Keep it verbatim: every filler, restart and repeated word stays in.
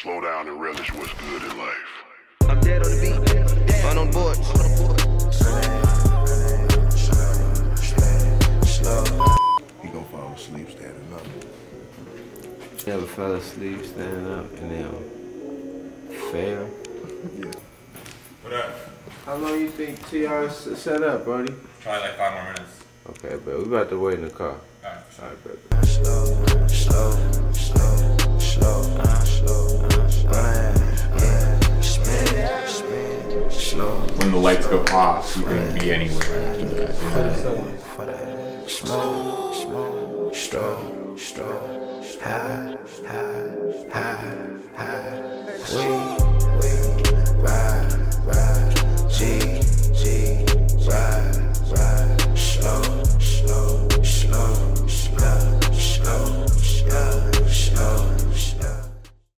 Slow down and relish what's good in life. I'm dead on the beat, fun on board. He gon' fall asleep standing up. You ever fell asleep standing up and then fail? Yeah. What up? How long you think T R set up, buddy? Probably like five more minutes. Okay, but we about to wait in the car. Alright, for sure. Alright, baby. Slow, slow, slow, slow, uh, slow, uh, yeah, spin, spin, slow. When the lights go off, you can be anywhere after that. For that, for that, slow, slow, slow, slow, high, high, high, high, sweet.